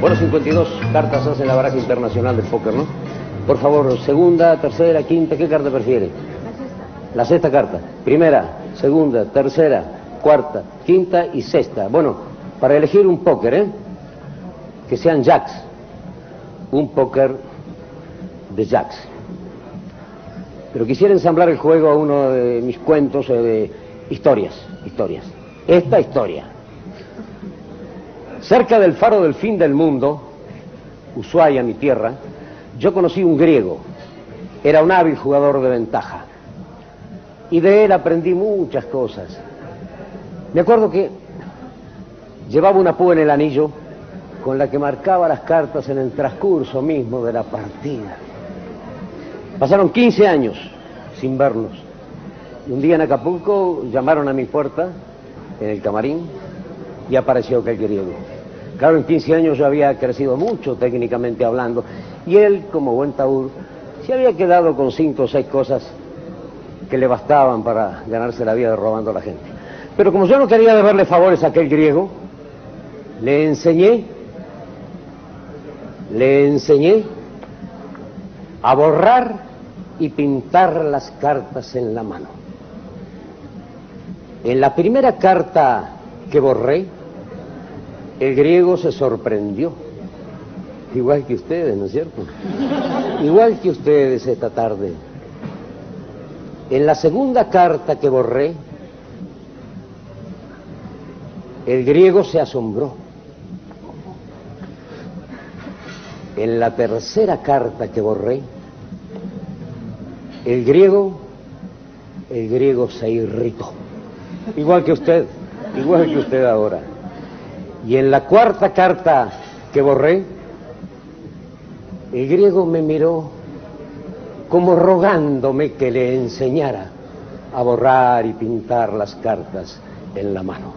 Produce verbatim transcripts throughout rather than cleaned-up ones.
Bueno, cincuenta y dos cartas hacen la baraja internacional del póker, ¿no? Por favor, segunda, tercera, quinta, ¿qué carta prefiere? La sexta. La sexta carta. Primera, segunda, tercera, cuarta, quinta y sexta. Bueno, para elegir un póker, ¿eh? Que sean jacks. Un póker de jacks. Pero quisiera ensamblar el juego a uno de mis cuentos eh, de historias, historias. Esta historia. Cerca del faro del fin del mundo, Ushuaia, mi tierra, yo conocí un griego. Era un hábil jugador de ventaja. Y de él aprendí muchas cosas. Me acuerdo que llevaba una púa en el anillo con la que marcaba las cartas en el transcurso mismo de la partida. Pasaron quince años sin vernos. Y un día en Acapulco llamaron a mi puerta, en el camarín, y apareció aquel griego. Claro, en quince años yo había crecido mucho técnicamente hablando, y él, como buen taur, se había quedado con cinco o seis cosas que le bastaban para ganarse la vida robando a la gente. Pero como yo no quería deberle favores a aquel griego, le enseñé, le enseñé a borrar y pintar las cartas en la mano. En la primera carta que borré, el griego se sorprendió, igual que ustedes, ¿no es cierto? Igual que ustedes esta tarde. En la segunda carta que borré, el griego se asombró. En la tercera carta que borré, el griego, el griego se irritó. Igual que usted, igual que usted ahora. Y en la cuarta carta que borré, el griego me miró como rogándome que le enseñara a borrar y pintar las cartas en la mano.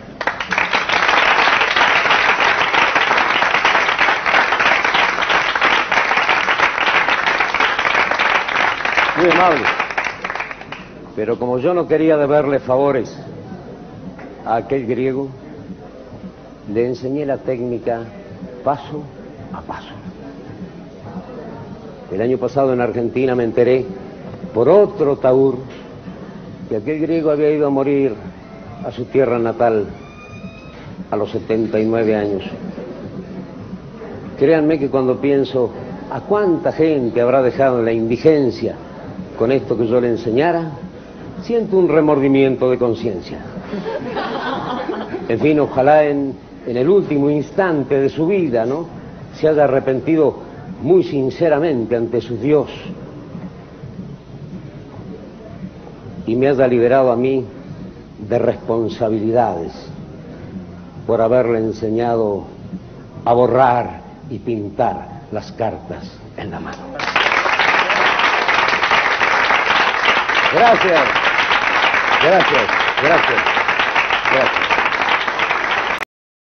Muy amable. Pero como yo no quería deberle favores a aquel griego, le enseñé la técnica paso a paso. El año pasado en Argentina me enteré, por otro taur, que aquel griego había ido a morir a su tierra natal a los setenta y nueve años. Créanme que cuando pienso a cuánta gente habrá dejado en la indigencia con esto que yo le enseñara, siento un remordimiento de conciencia. En fin, ojalá en, en el último instante de su vida, ¿no?, se haya arrepentido muy sinceramente ante su Dios y me haya liberado a mí de responsabilidades por haberle enseñado a borrar y pintar las cartas en la mano. Gracias, gracias, gracias, gracias.